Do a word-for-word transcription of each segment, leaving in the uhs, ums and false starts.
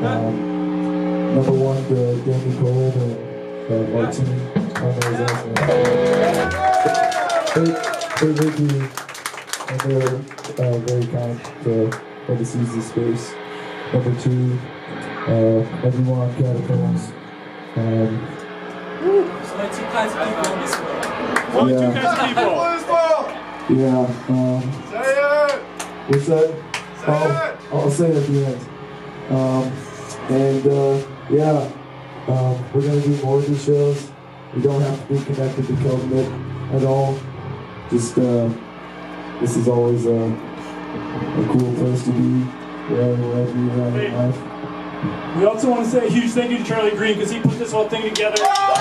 Um, number one to Danny Cole and uh, our team. They, they would be, and they're uh, very kind to let us use this space. Number two, uh, everyone on Catacombs. Um, There's only two kinds of people in this world. Only yeah. two kinds of people. Yeah. Um, Say it! What's that? Say I'll, it! I'll say it at the end. Um, and uh, yeah, um, we're gonna do more of these shows. You don't have to be connected to Covenant at all. Just uh, this is always a, a cool place to be wherever, wherever you're at in life. We also want to say a huge thank you to Charlie Green because he put this whole thing together.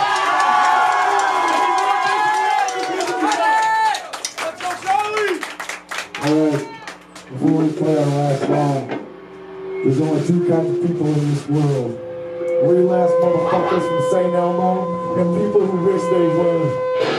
Alright, before we play our last song, there's only two kinds of people in this world. Real ass motherfuckers from Saint Elmo and people who wish they were.